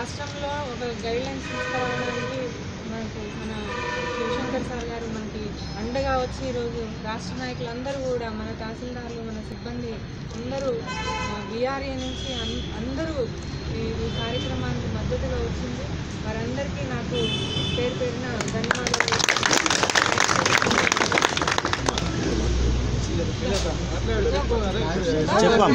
రాష్ట్రంలో ఒక గైడ్లైన్స్ తీసుకురావడానికి మనకు మన శివశంకర్ సార్ గారు మనకి అండగా వచ్చి ఈరోజు రాష్ట్ర నాయకులందరూ కూడా మన తహసీల్దార్లు మన సిబ్బంది అందరూ బీఆర్ఏ నుంచి అందరూ ఈ కార్యక్రమానికి మద్దతుగా వచ్చింది. వారందరికీ నాకు పేరు పేరున ధన్యవాదాలు.